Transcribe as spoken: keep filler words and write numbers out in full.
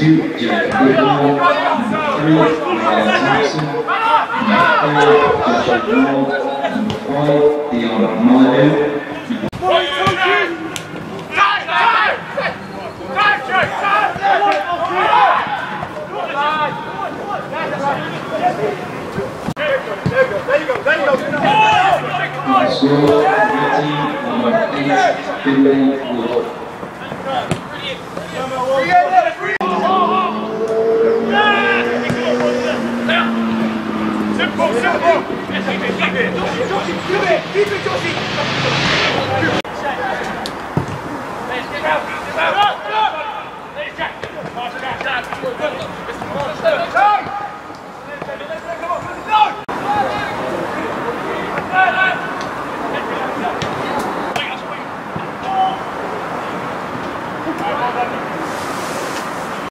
two, Jack Whitmore. Number three, Alex Thompson. Number four, Joshua Wall. Number five, Dion Molyneux. Score, number eight, Finley Wood. Simple, simple! Keep it! Keep it! Keep it, Josie! Let's get out! Get out! Let's Jack! Pass it out!